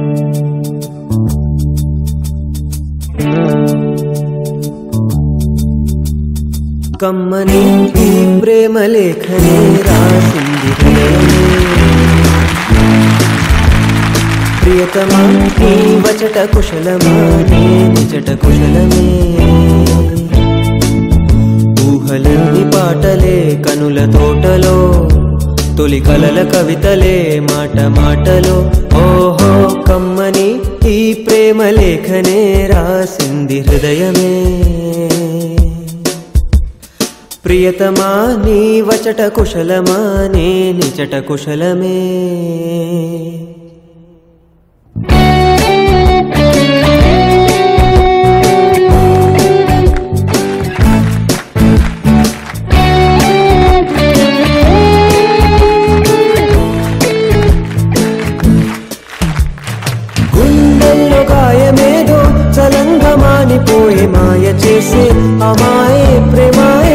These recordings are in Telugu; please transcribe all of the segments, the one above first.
కమ్మని ఈ ప్రేమ లేఖనే రాసింది హృదయమే ప్రియతమా నీ వచట కుశలమా నీ నిజట కుశలమే ఊహలన్నీ పాటలే కనుల తోటలో తొలి కలల కవితలే మాట మాటలో ఓహో కమ్మని ఈ ప్రేమ లేఖనే రాసింది హృదయమే ప్రియతమా నీ వచట కుశలమా నీ నిజట కుశలమే గుండెల్లో గాయమేదో చలంగా మానిపోయే మాయ చేసే అమాయే ప్రేమాయే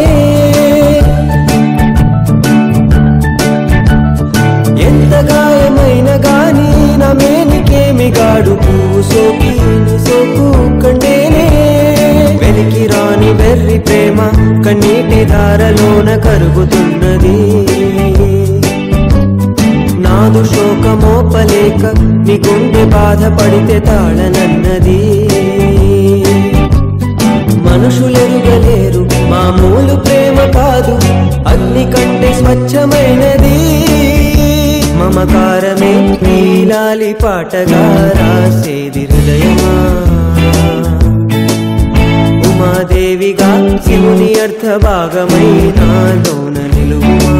ఎంత గాయమైన గాని నా మేనికేమి గాడు పువ్వు సోకి సోకు కండేనే వెలికి రాని వెర్రి ప్రేమ కన్నీటి ధారలోన కరుగుతున్నది నాదు శోకమోపలేక నీ గుండె బాధపడితే తాళనన్నది మనుషులెరుగలేరు మామూలు ప్రేమ కాదు అగ్ని కంటే స్వచ్ఛమైనది మమకారమే నీలాలి పాటగా రాసేది హృదయమా ఉమాదేవిగా శివుని అర్థ భాగమై నాలోన నిలువుమా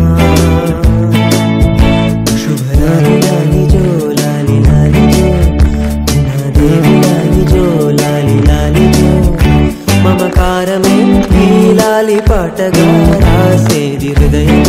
శుభలాలి లాలి జో లాలి లాలి జో ఉమాదేవి లాలి జో లాలి లాలి జో మమకారమే నీలాలి పాటగా రాసేది హృదయం